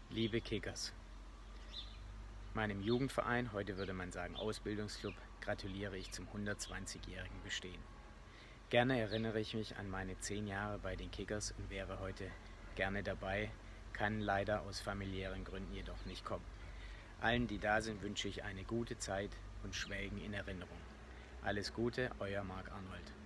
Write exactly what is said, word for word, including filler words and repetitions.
Liebe Kickers, meinem Jugendverein, heute würde man sagen Ausbildungsclub, gratuliere ich zum hundertzwanzigjährigen Bestehen. Gerne erinnere ich mich an meine zehn Jahre bei den Kickers und wäre heute gerne dabei, kann leider aus familiären Gründen jedoch nicht kommen. Allen, die da sind, wünsche ich eine gute Zeit und schwelgen in Erinnerung. Alles Gute, euer Marc Arnold.